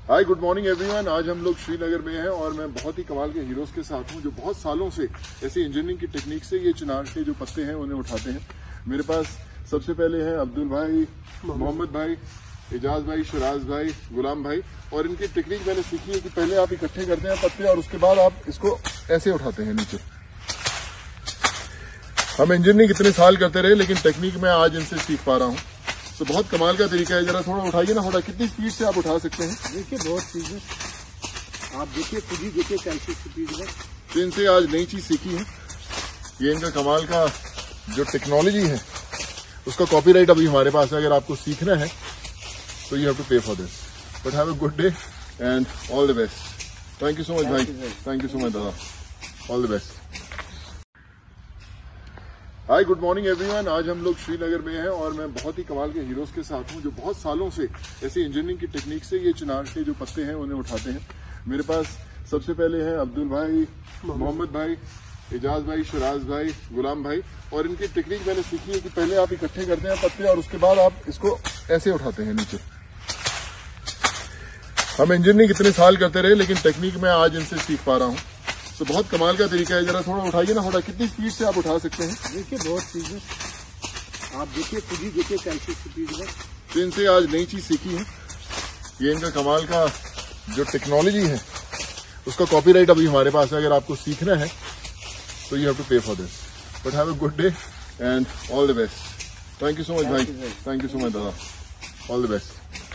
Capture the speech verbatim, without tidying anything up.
हाय good morning everyone. आज हम लोग श्रीनगर में हैं और मैं बहुत ही कमाल के हीरोज के साथ हूं जो बहुत सालों से ऐसी इंजीनियरिंग की टेक्निक से ये चिनार के जो पत्ते हैं उन्हें उठाते हैं। मेरे पास सबसे पहले हैं अब्दुल भाई, मोहम्मद भाई, एजाज भाई, शराज भाई, गुलाम भाई। और इनकी टेक्निक मैंने सीखी है कि पहले आप इकट्ठे करते हैं पत्ते और उसके बाद आप इसको ऐसे उठाते हैं नीचे। हम इंजीनियरिंग इतने साल करते रहे लेकिन टेक्निक मैं आज इनसे सीख पा रहा हूँ। तो बहुत कमाल का तरीका है। जरा थोड़ा उठाइए ना, थोड़ा कितनी स्पीड से आप उठा सकते हैं? देखिए बहुत चीज है, आप देखिए खुद ही देखिए कैसी स्पीड है। तो इनसे आज नई चीज सीखी है। ये इनका कमाल का जो टेक्नोलॉजी है उसका कॉपीराइट अभी हमारे पास है। अगर आपको सीखना है तो you have to pay for this. But have a good day and all the best. Thank you so much भाई, थैंक यू सो मच दादा, all the best. Hi good morning everyone. आज हम लोग श्रीनगर में हैं और मैं बहुत ही कमाल के हीरोज के साथ हूं जो बहुत सालों से ऐसी इंजीनियरिंग की टेक्निक से ये चिनार के जो पत्ते हैं उन्हें उठाते हैं। मेरे पास सबसे पहले हैं अब्दुल भाई, मोहम्मद भाई, एजाज भाई, शराज भाई, गुलाम भाई। और इनकी टेक्निक मैंने सीखी है कि पहले आप इकट्ठे करते हैं पत्ते और उसके बाद आप इसको ऐसे उठाते हैं नीचे। हम इंजीनियरिंग इतने साल करते रहे लेकिन टेक्निक मैं आज इनसे सीख पा रहा हूँ। तो बहुत कमाल का तरीका है। जरा थोड़ा उठाइए ना, थोड़ा कितनी स्पीड से आप उठा सकते हैं? देखिए बहुत चीज है, आप देखिए खुद ही देखिए कैसी स्पीड है। तो इनसे आज नई चीज सीखी है। ये इनका कमाल का जो टेक्नोलॉजी है उसका कॉपीराइट अभी हमारे पास है। अगर आपको सीखना है तो you have to pay for this. But have a good day and all the best. Thank you so much भाई, थैंक यू सो मच दादा, ऑल द बेस्ट।